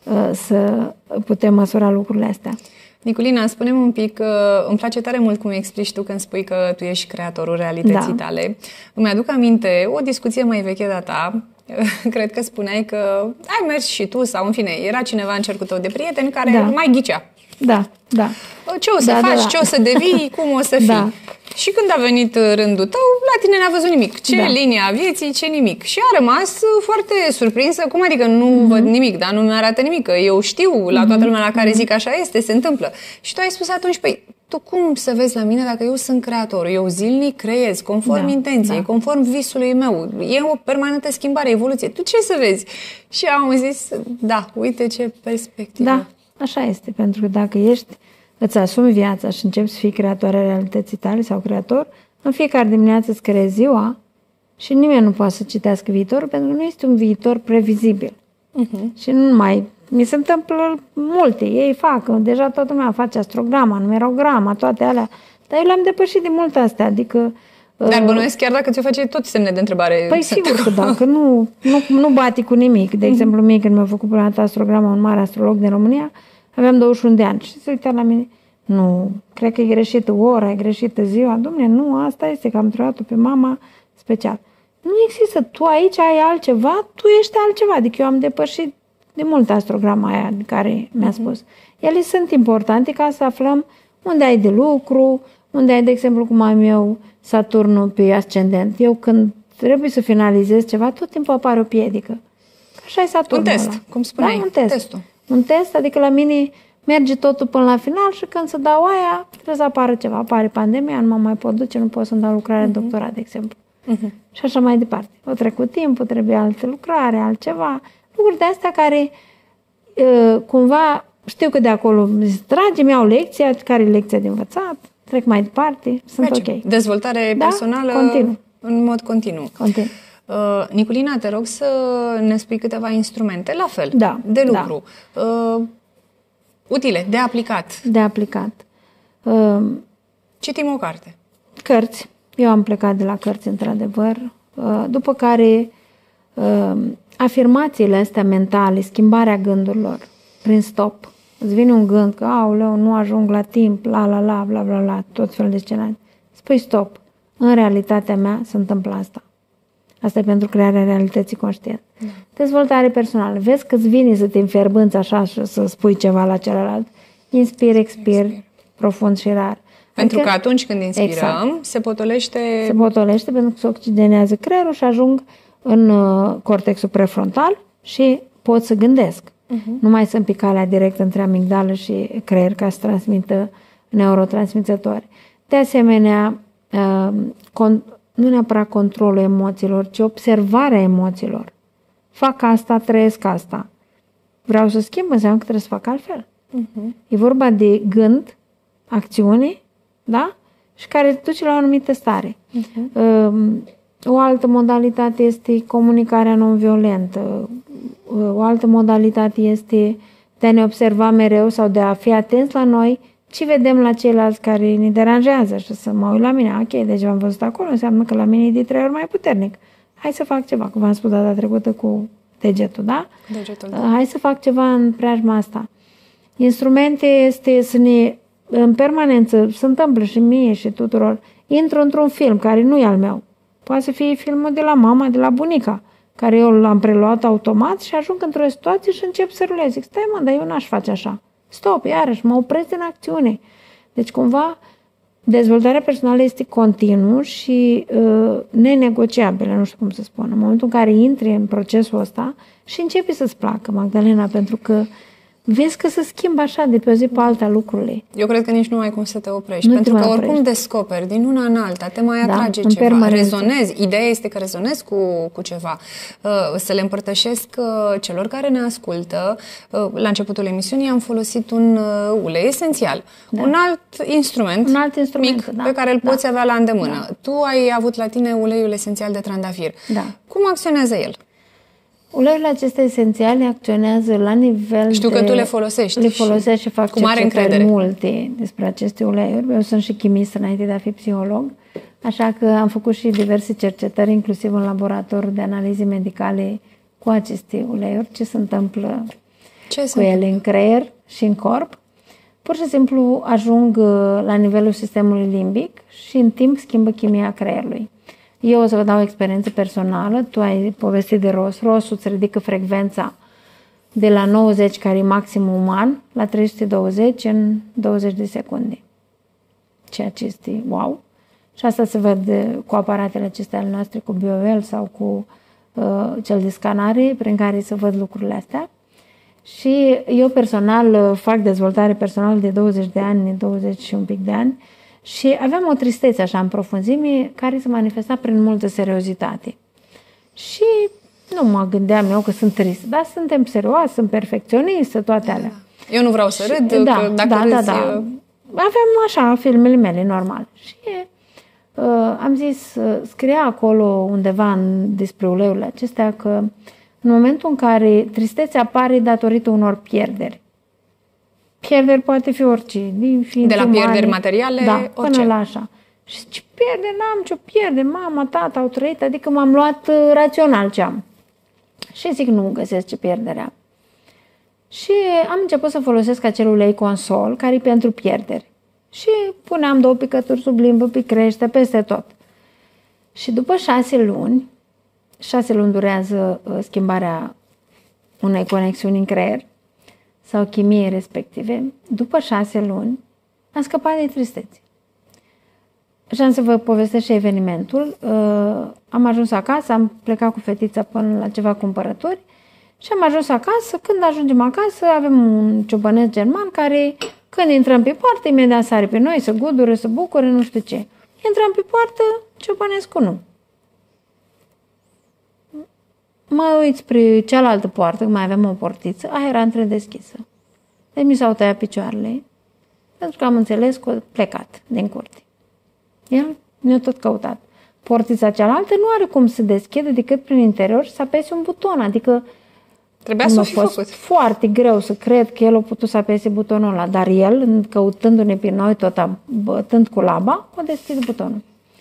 B: să putem măsura lucrurile astea.
A: Niculina, spune-mi un pic, îmi place tare mult cum explici tu când spui că tu ești creatorul realității tale. Îmi aduc aminte o discuție mai veche de-a ta. Cred că spuneai că ai mers și tu sau în fine, era cineva în cercul tău de prieteni care mai ghicea.
B: Da.
A: Ce o să faci, ce o să devii, cum o să fii. Și când a venit rândul tău, la tine n-a văzut nimic. Ce linie a vieții, ce nimic. Și a rămas foarte surprinsă. Cum adică nu văd nimic, dar nu mi-arată nimic. Că eu știu, la toată lumea la care zic așa este, se întâmplă. Și tu ai spus atunci, păi, tu cum să vezi la mine dacă eu sunt creator? Eu zilnic creez, conform intenției, conform visului meu. E o permanentă schimbare, evoluție. Tu ce să vezi? Și am zis, da, uite ce perspectivă.
B: Da, așa este. Pentru că dacă îți asumi viața și începi să fii creatoarea realității tale sau creator, în fiecare dimineață îți creezi ziua și nimeni nu poate să citească viitorul pentru că nu este un viitor previzibil. Și nu numai... Mi se întâmplă multe. Ei fac, deja toată lumea face astrograma, numerograma, toate alea. Dar eu le-am depășit de mult astea, adică...
A: Dar bănuiesc chiar dacă ți-o face tot semne de întrebare.
B: Păi sigur că da, că nu bate cu nimic. De exemplu, mie când mi-a făcut prima dată astrograma un mare astrolog din România, aveam 21 de ani și se uita la mine. Nu, cred că e greșită ora, e greșită ziua. Dom'le, nu, asta este, că am trăit-o pe mama special. Nu există, tu aici ai altceva, tu ești altceva. Adică eu am depășit de mult astrograma aia de care mi-a spus. Ele sunt importante ca să aflăm unde ai de lucru, unde ai, de exemplu, cum am eu Saturnul pe ascendent. Eu când trebuie să finalizez ceva, tot timpul apare o piedică. Așa e Saturnul.
A: Un test, cum spuneai.
B: Da, un test.
A: Testul.
B: Un test, adică la mine merge totul până la final și când se dau aia, trebuie să apară ceva. Apare pandemia, nu mă mai pot duce, nu pot să-mi dau lucrare de doctorat, de exemplu. Și așa mai departe. O trecut timpul, trebuie altă lucrare, altceva. Lucruri de astea care cumva știu că de acolo trage, mi-au lecția, care e lecția de învățat, trec mai departe, sunt ok.
A: Dezvoltare personală în mod continuu. Niculina, te rog să ne spui câteva instrumente, la fel, de lucru. Utile, de aplicat.
B: De aplicat.
A: Citim o carte.
B: Cărți. Eu am plecat de la cărți, într-adevăr. După care afirmațiile astea mentale, schimbarea gândurilor prin stop. Îți vine un gând că, aoleu, nu ajung la timp, bla, tot fel de scenarii. Spui stop. În realitatea mea se întâmplă asta. Asta e pentru crearea realității conștient. Dezvoltare personală. Vezi că îți vine să te înfierbânți așa și să spui ceva la celălalt. Inspir, expir, profund și rar.
A: Pentru că atunci când inspirăm, se potolește...
B: Se potolește pentru că se oxigenează creierul și ajung în cortexul prefrontal și pot să gândesc. Nu mai sunt pe calea directă între amigdală și creier ca să transmită neurotransmițători. De asemenea, nu neapărat controlul emoțiilor, ci observarea emoțiilor. Fac asta, trăiesc asta. Vreau să schimb, înseamnă că trebuie să fac altfel. E vorba de gând, acțiune, da? Și care duce la o anumită stare. O altă modalitate este comunicarea non-violentă. O altă modalitate este de a ne observa mereu sau de a fi atenți la noi ce vedem la ceilalți care ne deranjează și să mă uit la mine. Ok, deci v-am văzut acolo, înseamnă că la mine e de 3 ori mai puternic. Hai să fac ceva, cum v-am spus data trecută cu degetul, da?
A: Degetul, da.
B: Hai să fac ceva în preajma asta. Instrumente este să ne, în permanență, se întâmplă și mie și tuturor, intru într-un film care nu e al meu. Poate să fie filmul de la mama, de la bunica, care eu l-am preluat automat și ajung într-o situație și încep să rulez. Zic, stai mă, dar eu n-aș face așa. Stop, iarăși, mă opresc în acțiune. Deci cumva dezvoltarea personală este continuă și nenegociabilă, nu știu cum să spun. În momentul în care intri în procesul ăsta și începi să-ți placă, Magdalena, pentru că vezi că se schimbă așa de pe o zi pe alta lucrurile.
A: Eu cred că nici nu ai cum să te oprești, pentru că oricum descoperi din una în alta, te mai atrage ceva,
B: permanență.
A: rezonezi. Ideea este că rezonezi cu ceva. Să le împărtășesc celor care ne ascultă. La începutul emisiunii am folosit un ulei esențial, un alt instrument mic pe care îl poți avea la îndemână. Tu ai avut la tine uleiul esențial de trandafir. Cum acționează el?
B: Uleiurile acestea esențiale acționează la nivel
A: Știu că tu le folosești.
B: Le folosesc și fac cercetări multe despre aceste uleiuri. Eu sunt și chimist înainte de a fi psiholog, așa că am făcut și diverse cercetări, inclusiv în laborator de analize medicale cu aceste uleiuri, ce se întâmplă cu ele în creier și în corp. Pur și simplu ajung la nivelul sistemului limbic și în timp schimbă chimia creierului. Eu o să vă dau o experiență personală. Tu ai povestit de ROS. ROS-ul îți ridică frecvența de la 90, care e maxim uman, la 320 în 20 de secunde. Ceea ce este wow. Și asta se vede cu aparatele acestea ale noastre, cu BioWell sau cu cel de scanare, prin care se văd lucrurile astea. Și eu personal fac dezvoltare personală de 20 de ani, 20 și un pic de ani, și aveam o tristețe așa în profunzime care se manifesta prin multă seriozitate. Și nu mă gândeam eu că sunt tristă, dar suntem serioase, sunt perfecționistă, toate alea.
A: Eu nu vreau să râd, dacă râzi...
B: Aveam așa filmele mele, normal. Și am zis, scria acolo undeva despre uleiurile acestea că în momentul în care tristețea apare datorită unor pierderi. Pierderi poate fi orice.
A: De la pierderi materiale,
B: până
A: orice.
B: La așa. Și ce pierde? N-am ce pierde. Mama, tata au trăit, adică m-am luat rațional ce am. Și zic, nu găsesc ce pierdere am. Și am început să folosesc acel ulei Consol, care e pentru pierderi. Și puneam 2 picături sub limbă, pe crește, peste tot. Și după 6 luni, 6 luni durează schimbarea unei conexiuni în creier, sau chimiei respective, după 6 luni, am scăpat de tristețe. Și am să vă povestesc și evenimentul. Am ajuns acasă, am plecat cu fetița până la ceva cumpărături și am ajuns acasă. Când ajungem acasă, avem un ciobănesc german care, când intrăm pe poartă, imediat sare pe noi, să gudură, să bucură, nu știu ce. Intrăm pe poartă, ciobănescul nu. Mă uit spre cealaltă poartă, mai aveam o portiță, aia era întredeschisă. Deci mi s-au tăiat picioarele, pentru că am înțeles că a plecat din curte. El ne-a tot căutat. Portița cealaltă nu are cum să deschide decât prin interior și să apese un buton, adică
A: trebuia să o fi făcut.
B: Foarte greu să cred că el a putut să apese butonul ăla, dar el, căutându-ne pe noi, tot bătând cu laba, a deschis butonul.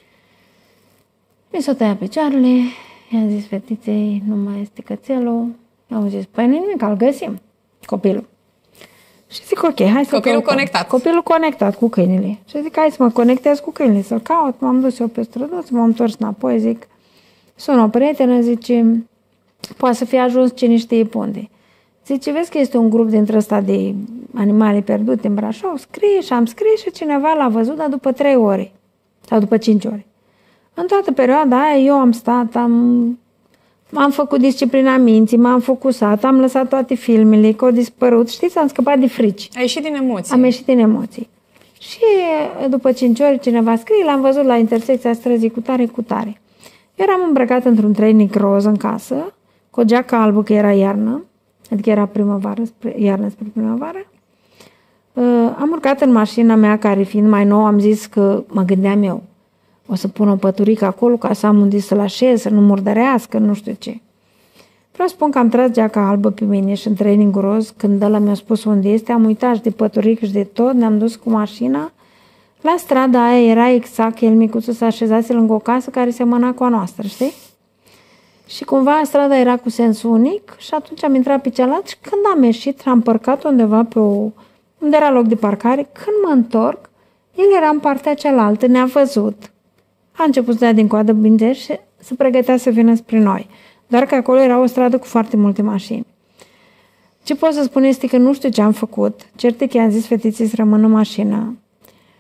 B: Mi s-au tăiat picioarele. I-am zis fetiței, nu mai este cățelul. I-am zis, păi nimic, îl găsim, copilul. Și zic, ok, hai să
A: copilul
B: căutăm.
A: Conectat.
B: Copilul conectat cu câinile. Și zic, hai să mă conectez cu câinile, să-l caut. M-am dus eu pe străduț, m-am întors înapoi, zic, sună o prietenă, zice, poate să fie ajuns cine știe pe unde. Zice, vezi că este un grup dintre ăsta de animale pierdute în Brașov, scrie și am scris și cineva l-a văzut, dar după 3 ore sau după 5 ore. În toată perioada aia eu am stat, am făcut disciplina minții, m-am focusat, am lăsat toate filmele, că au dispărut, știți, am scăpat de frici.
A: Ai ieșit din emoții.
B: Am ieșit din emoții. Și după 5 ori cineva scrie, l-am văzut la intersecția străzii cu tare. Eu eram îmbrăcat într-un training roz în casă, cu o geacă albă, că era iarnă, adică era iarnă spre primăvară. Am urcat în mașina mea, care fiind mai nouă, am zis că mă gândeam eu, o să pun o păturică acolo ca să am unde să-l așez, să nu murdărească, nu știu ce. Vreau să spun că am tras geaca albă pe mine și în training roz, când ăla mi-a spus unde este, am uitat și de păturică și de tot, ne-am dus cu mașina. La strada aia era exact, el micuțul se așezase lângă o casă care semăna cu a noastră, știi? Și cumva strada era cu sens unic și atunci am intrat pe cealaltă și când am ieșit, am parcat undeva pe unde era loc de parcare, când mă întorc, el era în partea cealaltă, ne-a văzut. A început să dea din coadă bine și se pregătea să vină spre noi. Doar că acolo era o stradă cu foarte multe mașini. Ce pot să spun este că nu știu ce am făcut. Cert e că i-am zis fetiței să rămână în mașină.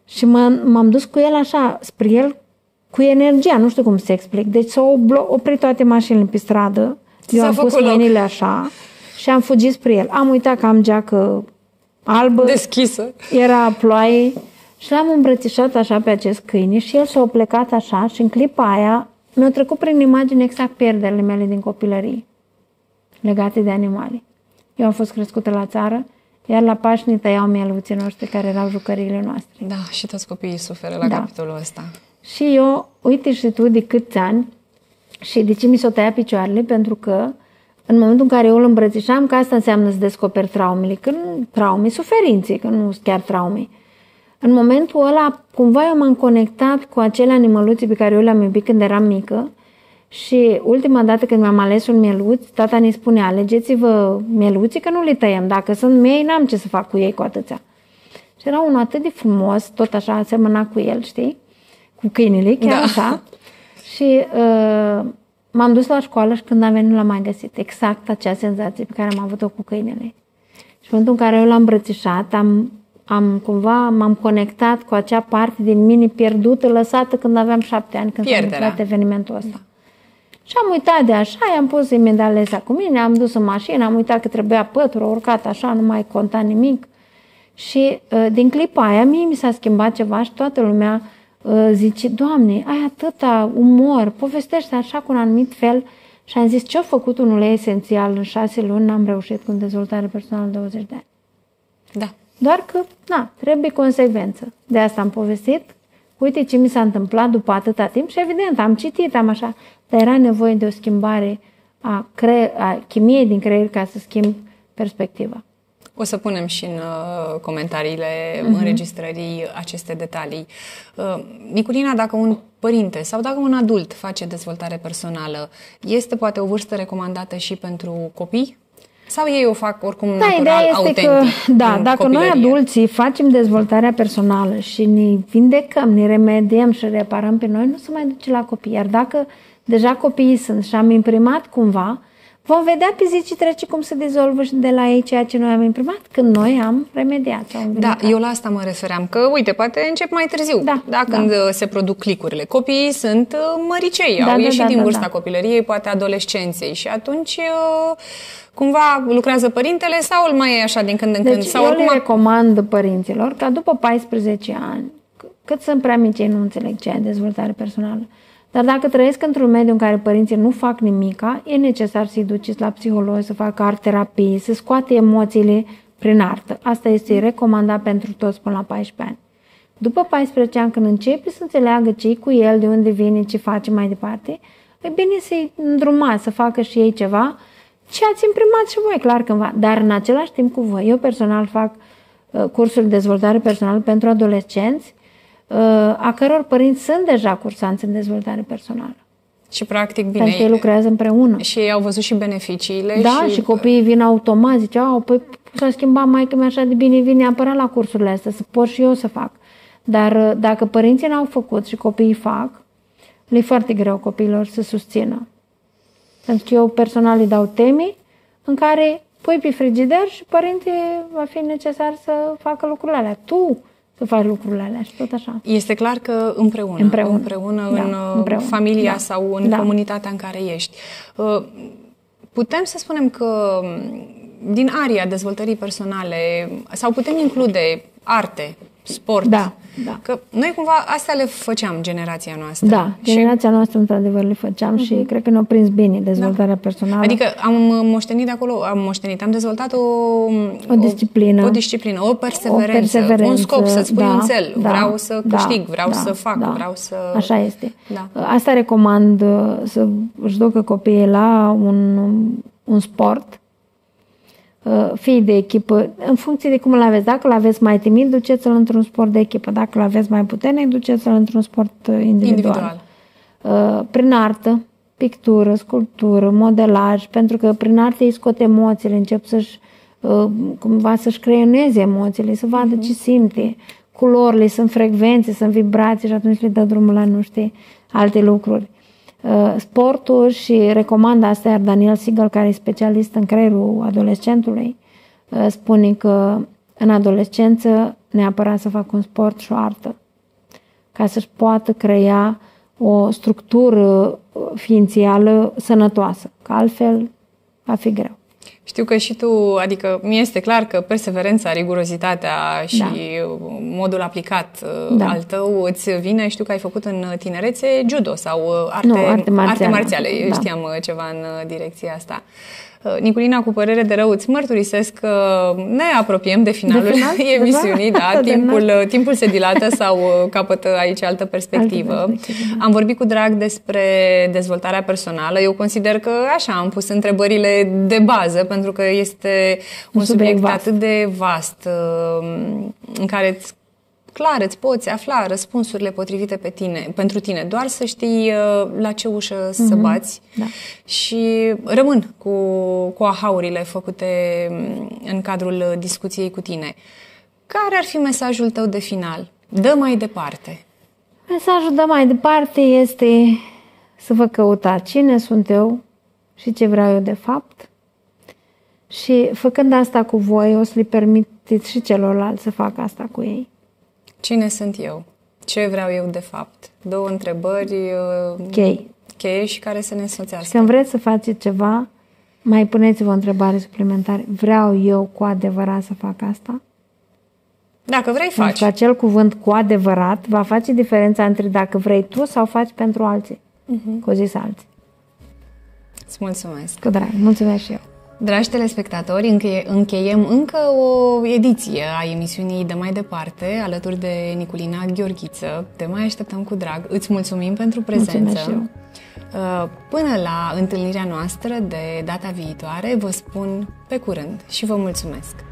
B: Și m-am dus cu el așa, spre el, cu energia, nu știu cum să explic. Deci s-au oprit toate mașinile pe stradă, eu am pus mâinile așa și am fugit spre el. Am uitat că am geacă albă,
A: deschisă,
B: era ploaie și l-am îmbrățișat așa pe acest câine și el s-a plecat așa și în clipa aia mi-a trecut prin imagine exact pierderile mele din copilărie legate de animale. Eu am fost crescută la țară, iar la Pașni tăiau mieluții noștri care erau jucăriile noastre.
A: Da, și toți copiii suferă la capitolul ăsta.
B: Și eu, uite și tu de câți ani și de ce mi s-o tăia picioarele, pentru că în momentul în care eu îl îmbrățișam, că asta înseamnă să descoperi traumele, că nu traume, suferințe, că nu sunt chiar traume. În momentul ăla, cumva eu m-am conectat cu acele animăluții pe care eu le-am iubit când eram mică și ultima dată când mi-am ales un mieluț, tata ne spunea, alegeți-vă mieluții că nu le tăiem, dacă sunt miei, n-am ce să fac cu ei cu atâția. Și era unul atât de frumos, tot așa asemăna cu el, știi? Cu câinele, chiar așa. Și m-am dus la școală și când am venit l-am mai găsit. Exact acea senzație pe care am avut-o cu câinele. Și în momentul în care eu l-am îmbrățișat, m-am conectat cu acea parte din mine pierdută, lăsată când aveam 7 ani, când s-a întâmplat evenimentul ăsta. Da. Și am uitat de așa, i-am pus imediat lesa cu mine, am dus în mașină, am uitat că trebuia pătură, urcat așa, nu mai conta nimic. Și din clipa aia, mie mi s-a schimbat ceva și toată lumea zice, Doamne, ai atâta umor, povestește așa cu un anumit fel. Și am zis, ce-a făcut un ulei esențial în 6 luni, n-am reușit cu dezvoltare personală 20 de ani.
A: Da.
B: Doar că, trebuie consecvență. De asta am povestit. Uite ce mi s-a întâmplat după atâta timp și evident, am citit, am așa, dar era nevoie de o schimbare a chimiei din creier ca să schimb perspectiva.
A: O să punem și în comentariile înregistrării aceste detalii. Niculina, dacă un părinte sau dacă un adult face dezvoltare personală, este poate o vârstă recomandată și pentru copii? Sau ei o fac oricum natural, autentic?
B: Dacă noi adulții facem dezvoltarea personală și ne vindecăm, ne remediem și reparăm pe noi, nu se mai duce la copii. Iar dacă deja copiii sunt și am imprimat cumva, vom vedea pe zi ce trece cum se dizolvă și de la ei ceea ce noi am imprimat când noi am remediat.
A: Da, eu la asta mă refeream, că uite, poate încep mai târziu, când se produc clicurile. Copiii sunt măricei, au ieșit din vârsta copilăriei, poate adolescenței și atunci cumva lucrează părintele sau îl mai e așa din când în când? Sau
B: eu le recomand părinților ca după 14 ani, cât sunt prea mici, ei nu înțeleg ce e dezvoltare personală. Dar dacă trăiesc într-un mediu în care părinții nu fac nimica, e necesar să-i duceți la psiholog, să facă art-terapie, să scoate emoțiile prin artă. Asta este recomandat pentru toți până la 14 ani. După 14 ani, când începe să înțeleagă ce-i cu el, de unde vine, ce face mai departe, e bine să-i îndrumați, să facă și ei ceva, ce ați imprimat și voi, clar cândva. Dar în același timp cu voi, eu personal fac cursuri de dezvoltare personală pentru adolescenți, a căror părinți sunt deja cursanți în dezvoltare personală.
A: Și practic bine.
B: Pentru că ei lucrează împreună.
A: Și ei au văzut și beneficiile.
B: Da, și copiii vin automat, ziceau, păi s-a schimbat maică-mea așa de bine, vine neapărat la cursurile astea, să pot și eu să fac. Dar dacă părinții n-au făcut și copiii fac, le-e foarte greu copiilor să susțină. Pentru că eu personal îi dau teme în care pui pe frigider și părintele va fi necesar să facă lucrurile alea. Tu să faci lucrurile alea și tot așa.
A: Este clar că împreună în familia sau în comunitatea în care ești. Putem să spunem că din aria dezvoltării personale sau putem include arte, sport.
B: Da.
A: Că noi cumva astea le făceam, generația noastră.
B: Da, generația noastră într-adevăr le făceam și cred că ne-a prins bine dezvoltarea personală.
A: Adică am moștenit de acolo, am dezvoltat o
B: disciplină,
A: o perseverență, un scop, să-ți pui un cel. Vreau să câștig, vreau să fac, vreau să...
B: Așa este. Asta recomand să își ducă copiii la un sport, fie de echipă, în funcție de cum îl aveți. Dacă îl aveți mai timid, duceți-l într-un sport de echipă. Dacă îl aveți mai puternic, duceți-l într-un sport individual. Prin artă, pictură, sculptură, modelaj, pentru că prin artă ei scot emoțiile, încep cumva să-și creioneze emoțiile, să vadă ce simte. Culorile sunt frecvențe, sunt vibrații și atunci le dă drumul la alte lucruri. Sportul și recomand asta, iar Daniel Siegel, care e specialist în creierul adolescentului, spune că în adolescență neapărat să facă un sport și o artă, ca să-și poată crea o structură ființială sănătoasă, că altfel va fi greu.
A: Știu că și tu, adică mi este clar că perseverența, rigurozitatea și modul aplicat al tău îți vine. Știu că ai făcut în tinerețe judo sau arte marțiale. Știam ceva în direcția asta. Niculina, cu părere de rău, îți mărturisesc că ne apropiem de finalul emisiunii, da? Timpul se dilată sau capătă aici altă perspectivă. Am vorbit cu drag despre dezvoltarea personală. Eu consider că așa am pus întrebările de bază, pentru că este un subiect atât de vast în care clar îți poți afla răspunsurile potrivite pentru tine, doar să știi la ce ușă să bați. Da. Și rămân cu ahaurile făcute în cadrul discuției cu tine. Care ar fi mesajul tău de final? Dă mai departe.
B: Mesajul dă mai departe este să vă căutați cine sunt eu și ce vreau eu de fapt. Și făcând asta cu voi, o să le permiteți și celorlalți să facă asta cu ei.
A: Cine sunt eu? Ce vreau eu de fapt? Două întrebări cheie și care să ne însoțească.
B: Și când vreți să faceți ceva, mai puneți-vă o întrebare suplimentară. Vreau eu cu adevărat să fac asta?
A: Dacă vrei, faci.
B: Pentru că acel cuvânt cu adevărat va face diferența între dacă vrei tu sau faci pentru alții. Cu zis alții.
A: Îți mulțumesc.
B: Cu drag. Mulțumesc și eu.
A: Dragi telespectatori, încheiem încă o ediție a emisiunii De Mai Departe, alături de Niculina Gheorghiță. Te mai așteptăm cu drag. Îți mulțumim pentru prezență. Până la întâlnirea noastră de data viitoare, vă spun pe curând și vă mulțumesc.